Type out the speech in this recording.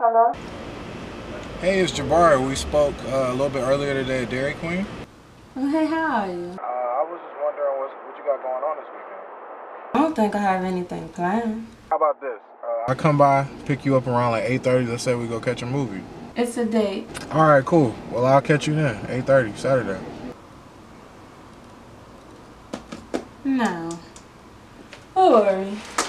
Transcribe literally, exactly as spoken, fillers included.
Hello? Hey, it's Jabari. We spoke uh, a little bit earlier today at Dairy Queen. Oh, hey, how are you? Uh, I was just wondering what's, what you got going on this weekend. I don't think I have anything planned. How about this? Uh, I come by, pick you up around like eight thirty. Let's say we go catch a movie. It's a date. All right, cool. Well, I'll catch you then, eight thirty, Saturday. No. Don't worry.